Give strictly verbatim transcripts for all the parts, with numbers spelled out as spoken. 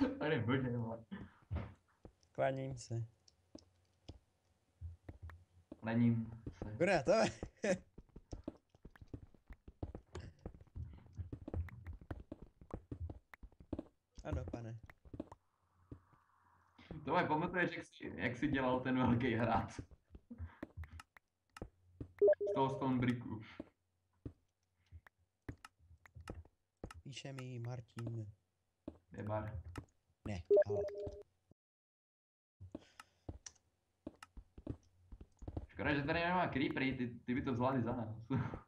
Pane bože, vole. Kláním se. Lením se. Kurá, to je. Ano, pane. To mi pamatuješ, jak jsi, jak jsi dělal ten velký hrad. Z toho stone bricku. Píše mi Martin. Je bar. Ne, ale. Škoda, že tady nemá creepery, ty, ty by to zvládli za nás.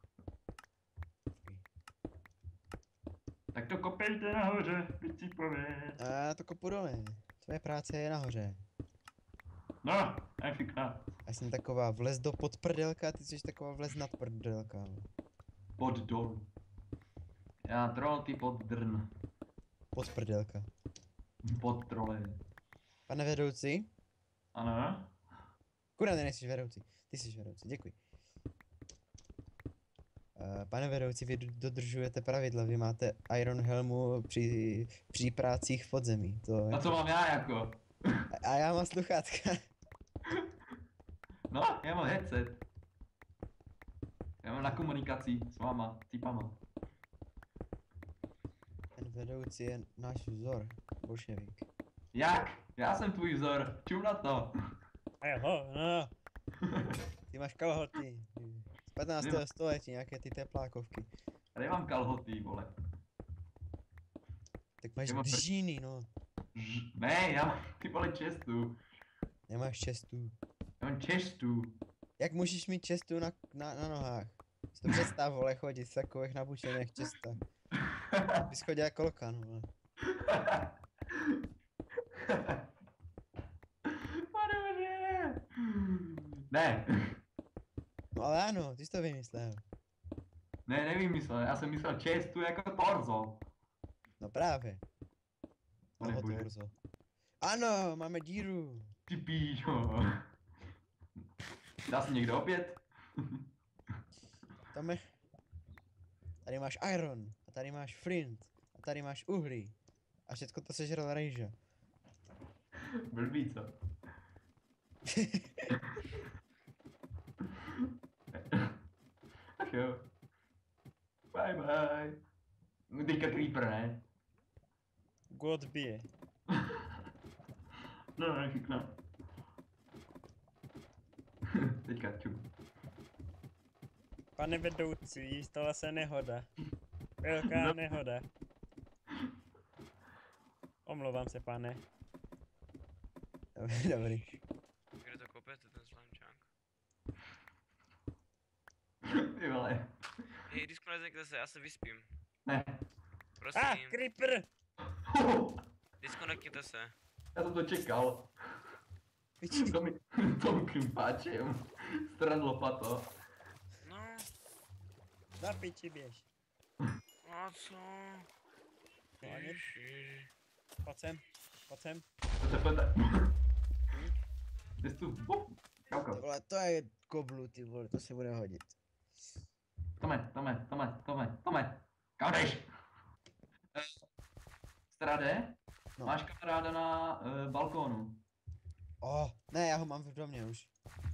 Tak to kopejte nahoře, vycípové. A to kopu dole. Tvoje práce je nahoře. No, nefikná. Já jsem taková vlez do podprdelka, ty jsi taková vlez nad prdelka. Pod dolů. Já troll, ty pod drn. Podprdelka. Pod trole. Pane vedoucí? Ano? Kurá, nejsi vedoucí. Ty jsi vedoucí, děkuji. Uh, pane vedoucí, vy dodržujete pravidla, vy máte Iron Helmu při, při prácích v podzemí. To A co mám já jako? A, a já mám sluchátka. No, já mám headset. Já mám na komunikaci s váma, týpama. Ten vedoucí je náš vzor, bolševik. Jak? Já jsem tvůj vzor, čum na to. A jo, no. Ty máš kalhoty. Z patnáctého století, nějaké ty teplákovky. Tady mám kalhoty, vole. Tak máš Já mám- džíny, no. Ne, já mám ty vole čestu. Nemáš čestu. Já mám čestu. Jak můžeš mít čestu na, na, na nohách? Si to představ, vole, chodit v takových nabučených čestách. Bys chodil jako lokan, vole. Pane bože. Ne. No ale ano, ty jsi to vymyslel. Ne, nevím myslel, já jsem myslel čestu jako torzo. No právě. Pane No bože. torzo. Ano, máme díru. Ty píčo. Dá se někdo opět? Tome. Tady máš iron, a tady máš flint, a tady máš uhlí. A všechno to sežral Rejzhe. Blbý, co? Ach jo. Bye bye. No teďka creeper, ne? God bije. No, nefikná. Teďka čum. Pane vedoucí, stala se nehoda. Velká No. nehoda. Omlouvám se, pane. Dobrý, dobrý. Kde to kopete, ten slamčák? Ty vole. Hej, disku nezekte se, já se vyspím. Ne. Prosím, Ah, creeper! diskonekněte se. Já jsem to čekal. Piči. To mi, tom klimpáčem. Stran lopato. No, Na piči běž. a co? Ježiši. Pojď sem, pojď sem. To se pojďte. Jsi tu. Bum. Ty Čauko. vole, to je koblu, ty vole, to se bude hodit. Tome, Tome, Tome, Tome, Tome. Kam jdeš? Eh, Strade, No. máš kamaráda na uh, balkónu. Oh, ne, já ho mám v domě už.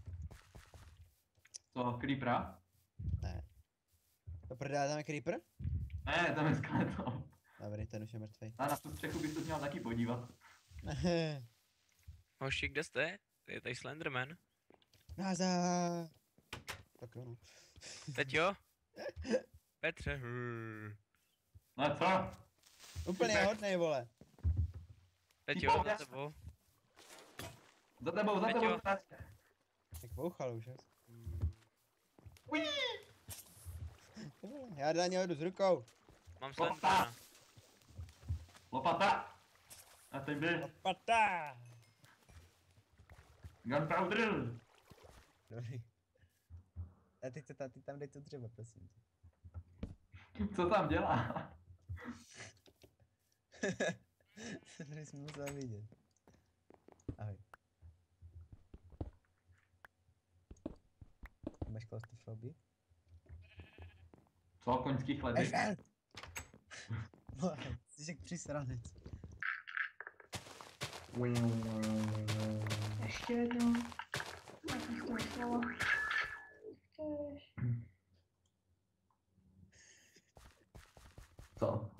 Co, creepera? Ne. To prdá, tam je creeper? Ne, tam je skeleton. Dobrý, ten už je mrtvej. A na tu střechu bys se měl taky podívat. Hoši, kde jste? To je tady Slenderman. Nazdar. Tak jo, no. Teď jo? Petře. hrrr. No co? Úplně hodnej, vole. Teď jo, za tebou. Za tebou, za Peťo. tebou. Tak bouchal už, jo. Uí. Ty vole, já na něho jdu s rukou. Mám Slendermana. Lopata. A teď jde. Pata. Gunpowder. Dobrý. A teď se tam, ty tam dej to dřevo, prosím tě. Co tam dělá? To jsi musel vidět. Ahoj. Máš klaustrofobii? Co, koňský chleby? Ešel! Vole, jsi jak přísranec. Ještě jednou. Já jsem si to myslela. Chceš? Co?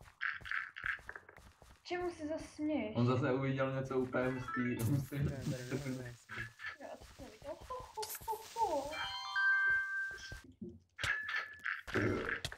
Čemu si zase směješ? On zase uviděl něco úplně hustý. hustý. Já tady nemůžu hezký. Já to jsem viděl. Ho, ho, ho, ho.